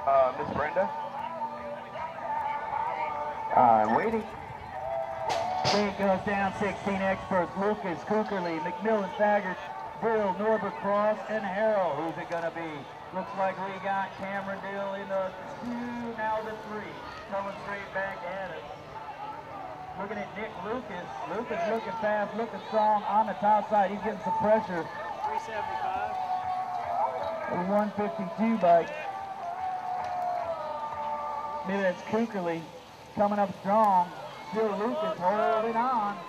Miss Brenda. Waiting. Gate goes down 16 experts. Lucas, Cookerly, McMillan, Faggart, Bill, Norbert, Cross, and Harrell. Who's it going to be? Looks like we got Cameron Dill in the 2, now the 3. Coming straight back at us. Looking at Nick Lucas. Lucas looking fast, looking strong on the top side. He's getting some pressure. 375. A 152 bike. Maybe that's Cookerly coming up strong. Still Lucas holding on.